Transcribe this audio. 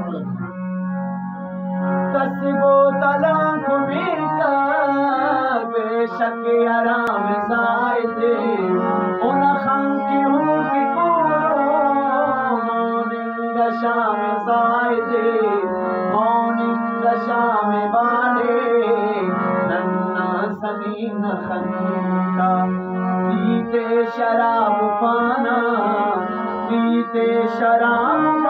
कसबो तलाक बीता बेशक आराम साइदे उन खांकी हूँ की मौनिंग शाम साइदे मौनिंग शाम बाने नन्ना समीन खंदा पीते शराब पाना पीते शराब